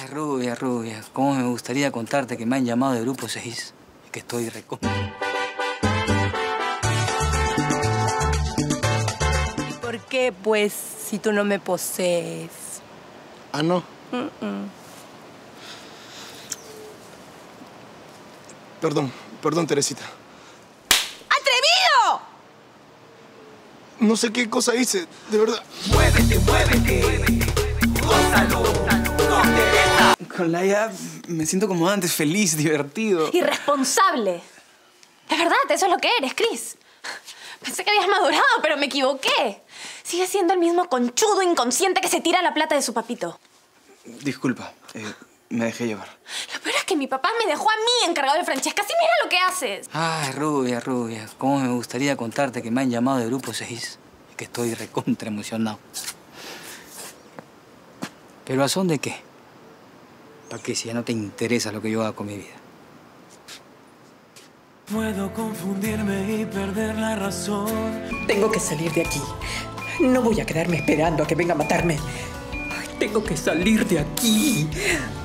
Ay, rubia, rubia. Cómo me gustaría contarte que me han llamado de Grupo 6 y que estoy ¿Por qué, pues, si tú no me posees? Ah, ¿no? Perdón, Teresita. ¡Atrevido! No sé qué cosa hice, de verdad. Muévete, muévete, gózalo, con Teresa. Con Laia me siento como antes, feliz, divertido. Irresponsable. De verdad, eso es lo que eres, Chris. Pensé que habías madurado, pero me equivoqué. Sigues siendo el mismo conchudo inconsciente que se tira la plata de su papito. Disculpa, me dejé llevar. Lo peor es que mi papá me dejó a mí encargado de Francesca. ¡Sí, mira lo que haces! Ay, rubia, rubia. Cómo me gustaría contarte que me han llamado de Grupo 6 y que estoy recontra emocionado. ¿Pero a son de qué? ¿Para qué si ya no te interesa lo que yo haga con mi vida? Puedo confundirme y perder la razón. Tengo que salir de aquí. No voy a quedarme esperando a que venga a matarme. Ay, tengo que salir de aquí.